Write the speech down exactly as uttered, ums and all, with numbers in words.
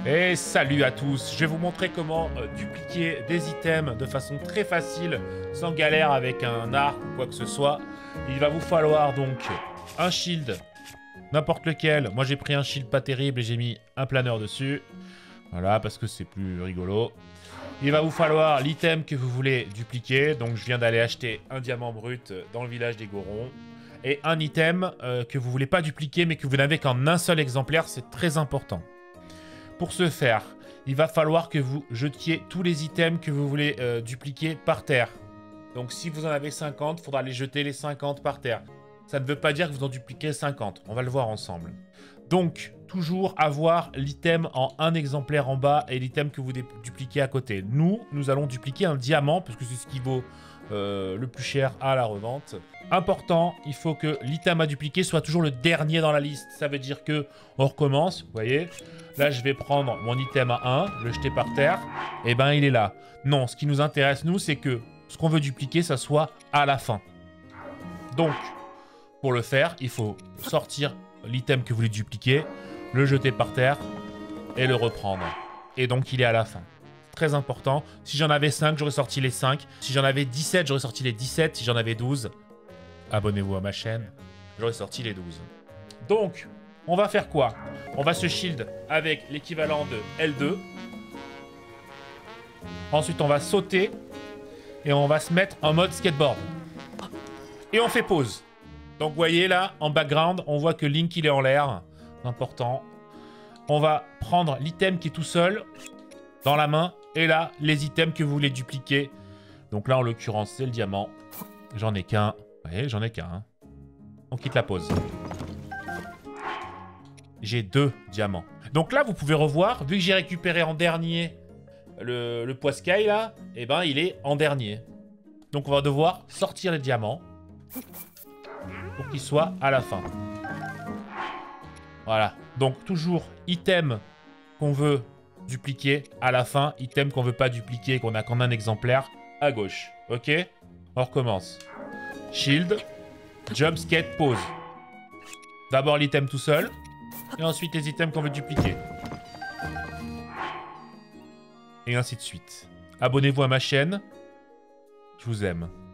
Et salut à tous, je vais vous montrer comment euh, dupliquer des items de façon très facile, sans galère avec un arc ou quoi que ce soit. Il va vous falloir donc un shield, n'importe lequel. Moi j'ai pris un shield pas terrible et j'ai mis un planeur dessus. Voilà, parce que c'est plus rigolo. Il va vous falloir l'item que vous voulez dupliquer. Donc je viens d'aller acheter un diamant brut dans le village des Gorons. Et un item euh, que vous voulez pas dupliquer mais que vous n'avez qu'en un seul exemplaire, c'est très important. Pour ce faire, il va falloir que vous jetiez tous les items que vous voulez euh, dupliquer par terre. Donc si vous en avez cinquante, il faudra les jeter les cinquante par terre. Ça ne veut pas dire que vous en dupliquez cinquante. On va le voir ensemble. Donc, toujours avoir l'item en un exemplaire en bas et l'item que vous dupliquez à côté. Nous, nous allons dupliquer un diamant, parce que c'est ce qui vaut euh, le plus cher à la revente. Important, il faut que l'item à dupliquer soit toujours le dernier dans la liste. Ça veut dire que on recommence, vous voyez. Là, je vais prendre mon item à un, le jeter par terre. Et ben, il est là. Non, ce qui nous intéresse, nous, c'est que ce qu'on veut dupliquer, ça soit à la fin. Donc, pour le faire, il faut sortir l'item que vous voulez dupliquer, le jeter par terre et le reprendre. Et donc, il est à la fin. Très important. Si j'en avais cinq, j'aurais sorti les cinq. Si j'en avais dix-sept, j'aurais sorti les dix-sept. Si j'en avais douze, abonnez-vous à ma chaîne, j'aurais sorti les douze. Donc, on va faire quoi? On va se shield avec l'équivalent de L deux. Ensuite, on va sauter. Et on va se mettre en mode skateboard. Et on fait pause. Donc, vous voyez là, en background, on voit que Link, il est en l'air. Important. On va prendre l'item qui est tout seul dans la main. Et là, les items que vous voulez dupliquer. Donc là, en l'occurrence, c'est le diamant. J'en ai qu'un. Vous voyez, j'en ai qu'un. Hein. On quitte la pause. J'ai deux diamants. Donc là, vous pouvez revoir, vu que j'ai récupéré en dernier le, le poiscaille, là, et eh ben, il est en dernier. Donc on va devoir sortir les diamants pour qu'ils soient à la fin. Voilà. Donc toujours item qu'on veut dupliquer à la fin, item qu'on veut pas dupliquer, qu'on a qu'en un exemplaire, à gauche. Ok? On recommence. Shield, jump, skate, pause. D'abord l'item tout seul, et ensuite les items qu'on veut dupliquer. Et ainsi de suite. Abonnez-vous à ma chaîne. Je vous aime.